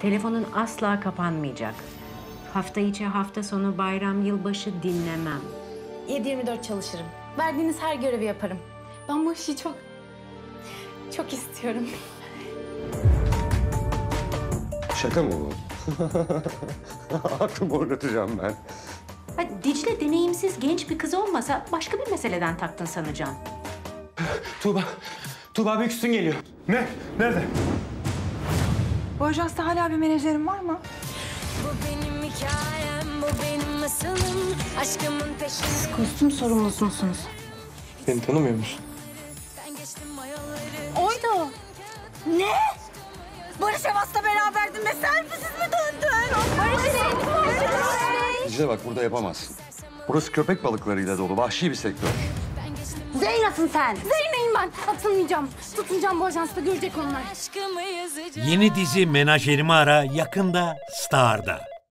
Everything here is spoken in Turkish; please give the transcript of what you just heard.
Telefonun asla kapanmayacak. Hafta içi, hafta sonu, bayram, yılbaşı dinlemem. 7/24 çalışırım. Verdiğiniz her görevi yaparım. Ben bu işi çok istiyorum. Şaka mı bu? Aklımı oynatacağım ben. Ha, Dicle deneyimsiz genç bir kız olmasa başka bir meseleden taktın sanacağım. Tuğba Büyüksün geliyor. Ne? Nerede? Bu ajansta hala bir menajerin var mı? Bu benim hikayem, bu benim masalım. Aşkımın peşinde Kostüm sorumlusu musunuz? Beni tanımıyor musun? ben geçtim o yolları. Oydu. Ne? Barış Evas'la beraberdin ve selfisiz mi döndün? Barış Dicle bak burada yapamazsın. Burası köpek balıklarıyla dolu vahşi bir sektör. Zeyna'sın sen. Zeyna'yım ben. Atılmayacağım. Tutunacağım bu ajansta, görecek onlar. Aşkımı yazacağım. Yeni dizi Menajerimi Ara yakında Star'da.